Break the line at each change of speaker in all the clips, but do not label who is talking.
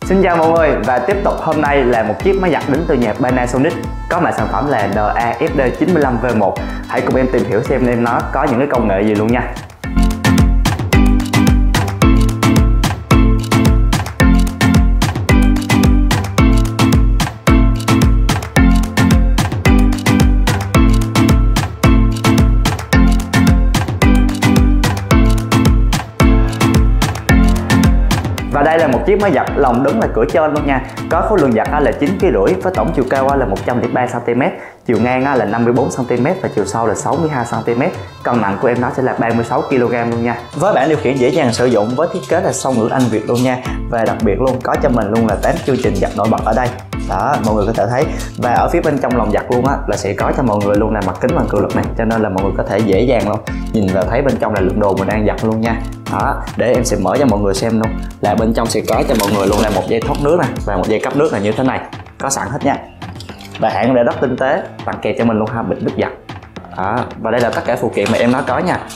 Xin chào mọi người, và tiếp tục hôm nay là một chiếc máy giặt đến từ nhà Panasonic có mã sản phẩm là NAFD95V1. Hãy cùng em tìm hiểu xem nó có những cái công nghệ gì luôn nha. Và đây là một chiếc máy giặt lồng đứng là cửa trên luôn nha. Có khối lượng giặt là 9,5 kg với tổng chiều cao là 103 cm, chiều ngang là 54 cm và chiều sâu là 62 cm. Cân nặng của em nó sẽ là 36 kg luôn nha. Với bảng điều khiển dễ dàng sử dụng với thiết kế là song ngữ Anh Việt luôn nha. Và đặc biệt luôn có cho mình luôn là 8 chương trình giặt nổi bật ở đây. Đó, mọi người có thể thấy. Và ở phía bên trong lồng giặt luôn á là sẽ có cho mọi người luôn là mặt kính bằng cường lực này, cho nên là mọi người có thể dễ dàng luôn nhìn vào thấy bên trong là lượng đồ mình đang giặt luôn nha. Đó, để em sẽ mở cho mọi người xem luôn là bên trong sẽ có cho mọi người luôn là một dây thoát nước này và một dây cấp nước là như thế này, có sẵn hết nha. Và hãng để rất tinh tế, tặng kèm cho mình luôn ha bịch nước giặt. Đó, và đây là tất cả phụ kiện mà em nói có nha.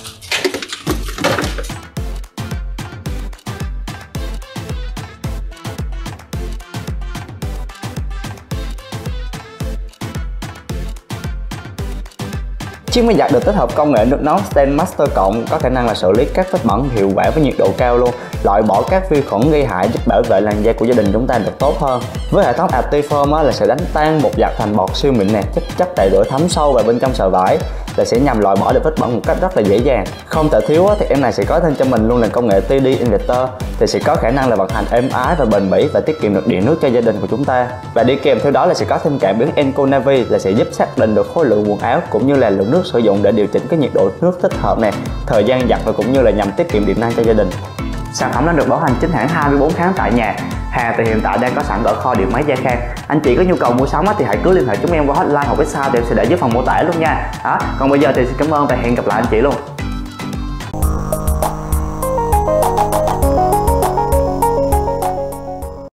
Chiếc máy giặt được tích hợp công nghệ nước nóng StandMaster cộng, có khả năng là xử lý các vết bẩn hiệu quả với nhiệt độ cao luôn, loại bỏ các vi khuẩn gây hại, giúp bảo vệ làn da của gia đình chúng ta được tốt hơn. Với hệ thống Actiform là sẽ đánh tan bột giặt thành bọt siêu mịn nè, chất tại rửa thấm sâu vào bên trong sợi vải, là sẽ nhằm loại bỏ được vết bẩn một cách rất là dễ dàng. Không thể thiếu thì em này sẽ có thêm cho mình luôn là công nghệ TD Inverter, thì sẽ có khả năng là vận hành êm ái và bền bỉ và tiết kiệm được điện nước cho gia đình của chúng ta. Và đi kèm theo đó là sẽ có thêm cảm biến EcoNavi, là sẽ giúp xác định được khối lượng quần áo cũng như là lượng nước sử dụng để điều chỉnh cái nhiệt độ nước thích hợp nè, thời gian giặt và cũng như là nhằm tiết kiệm điện năng cho gia đình. Sản phẩm đã được bảo hành chính hãng 24 tháng tại nhà. Hàng thì hiện tại đang có sẵn ở kho điện máy Gia Khang. Anh chị có nhu cầu mua sắm thì hãy cứ liên hệ chúng em qua hotline hoặc website thì em sẽ để dưới phần mô tả luôn nha. Đó, còn bây giờ thì xin cảm ơn và hẹn gặp lại anh chị luôn.